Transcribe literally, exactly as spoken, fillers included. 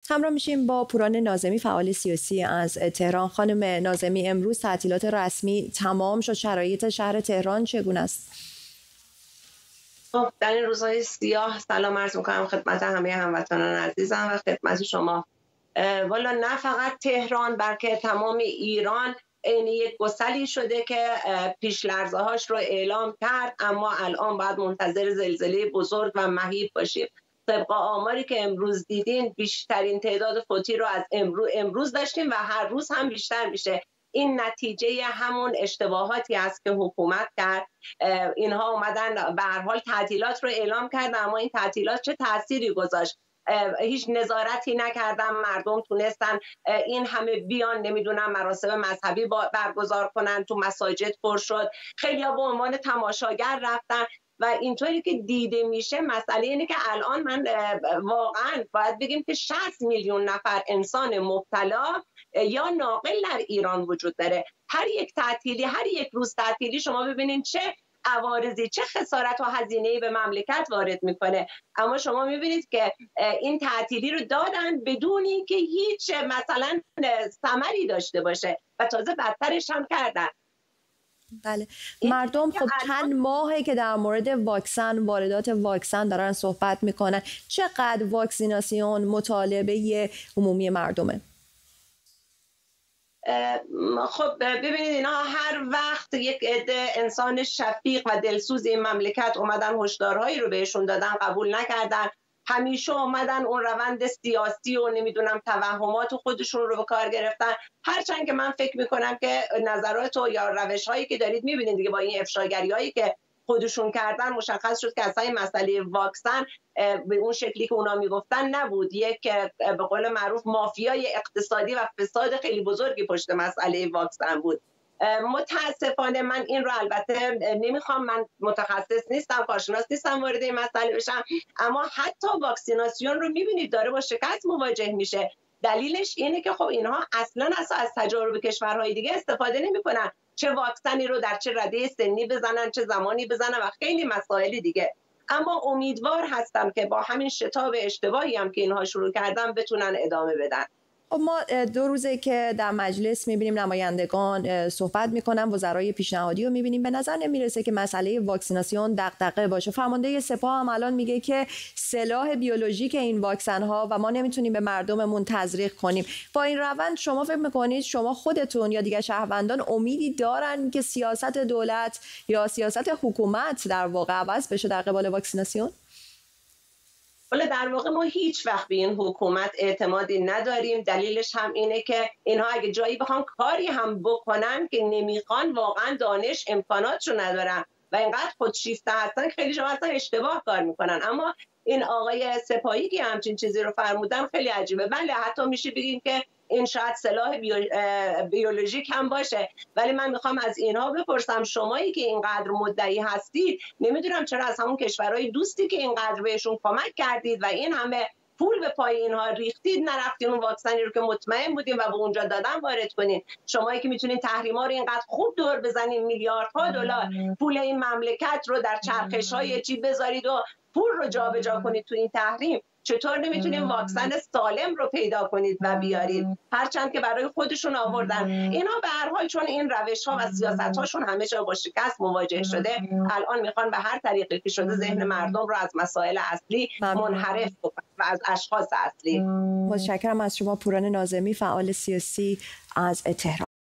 همراه میشیم با پوران ناظمی، فعال سیاسی از تهران. خانم ناظمی، امروز تعطیلات رسمی تمام شد. شرایط شهر تهران چگونه است؟ خب در این روزهای سیاه سلام عرض میکنم خدمت همه هموطنان عزیزم و خدمت شما. والا نه فقط تهران بلکه تمام ایران این یک گسلی شده که پیش لرزه هاش رو اعلام کرد، اما الان باید منتظر زلزله بزرگ و مهیب باشیم. طبق آماری که امروز دیدین بیشترین تعداد فوتی رو از امروز امروز داشتیم و هر روز هم بیشتر میشه. این نتیجه همون اشتباهاتی است که حکومت کرد. اینها اومدن به هر حال تعطیلات رو اعلام کردن، اما این تعطیلات چه تأثیری گذاشت؟ هیچ نظارتی نکردن، مردم تونستن این همه بیان نمیدونم مراسم مذهبی برگزار کنن، تو مساجد پر شد، خیلی‌ها به عنوان تماشاگر رفتن و اینطوری که دیده میشه مسئله اینه که الان من واقعا باید بگیم که شصت میلیون نفر انسان مبتلا یا ناقل در ایران وجود داره. هر یک تعطیلی، هر یک روز تعطیلی شما ببینید چه عوارضی، چه خسارت و هزینه‌ای به مملکت وارد میکنه. اما شما میبینید که این تعطیلی رو دادن بدون اینکه هیچ مثلا ثمری داشته باشه و تازه بدترش هم کردن. بله، مردم خب چند ماهه که در مورد واکسن، واردات واکسن دارن صحبت میکنن. چقدر واکسیناسیون مطالبه عمومی مردمه؟ خب ببینید اینا هر وقت یک عده انسان شفیق و دلسوز این مملکت اومدن هشدارهایی رو بهشون دادن قبول نکردن، همیشه اومدن اون روند سیاسی و نمیدونم توهمات خودشون رو به کار گرفتن. هرچند که من فکر میکنم که نظرات و یا روش هایی که دارید میبینید دیگه با این افشاگری هایی که خودشون کردن مشخص شد که اصلا این مسئله واکسن به اون شکلی که اونا میگفتن نبود. یک به قول معروف مافیای اقتصادی و فساد خیلی بزرگی پشت مسئله واکسن بود. متاسفانه من این رو البته نمیخوام، من متخصص نیستم، کارشناس نیستم وارد این مسئله بشم، اما حتی واکسیناسیون رو میبینید داره با شکست مواجه میشه. دلیلش اینه که خب اینها اصلا اصلا از تجارب کشورهای دیگه استفاده نمیکنن، چه واکسنی رو در چه رده سنی بزنن، چه زمانی بزنن و خیلی مسائل دیگه. اما امیدوار هستم که با همین شتاب اشتباهی هم که اینها شروع کردن بتونن ادامه بدن. ما دو روزه که در مجلس میبینیم نمایندگان صحبت میکنن، وزرای پیشنهادی رو میبینیم، به نظر نمیرسه که مسئله واکسیناسیون دغدغه باشه. فرمانده سپاه هم الان میگه که سلاح بیولوژیک این واکسن ها و ما نمیتونیم به مردممون تزریق کنیم. با این روند شما فکر میکنید شما خودتون یا دیگر شهروندان امیدی دارن که سیاست دولت یا سیاست حکومت در واقع عوض بشه در قبال واکسیناسیون؟ ولی در واقع ما هیچ وقت به این حکومت اعتمادی نداریم. دلیلش هم اینه که اینها اگه جایی بخوان کاری هم بکنن که نمیخوان، واقعا دانش امکاناتشو ندارن و اینقدر خودشیفته هستن خیلی شما اصلا اشتباه کار میکنن. اما این آقای سپاهی که همچین چیزی رو فرمودن خیلی عجیبه. بله حتی میشه بگیم که این شاید سلاح بیولوژیک هم باشه، ولی من میخوام از اینها بپرسم شمایی که اینقدر مدعی هستید، نمیدونم چرا از همون کشورهای دوستی که اینقدر بهشون کمک کردید و این همه پول به پای اینها ریختید نرفتین اون واکسنی رو که مطمئن بودیم و به اونجا دادن وارد کنین؟ شمایی که میتونین تحریما رو اینقدر خوب دور بزنین، میلیاردها دلار پول این مملکت رو در چرخش‌های چی بذارید و پول رو جابجا کنید تو این تحریم، چطور نمیتونیم واکسن سالم رو پیدا کنید و بیارید؟ هرچند که برای خودشون آوردن. اینا به هر حال چون این روش ها و سیاست هاشون همه جا با شکست مواجه شده، الان میخوان به هر طریقی که شده ذهن مردم رو از مسائل اصلی منحرف کنن و از اشخاص اصلی. متشکرم از شما پوران ناظمی، فعال سیاسی از تهران.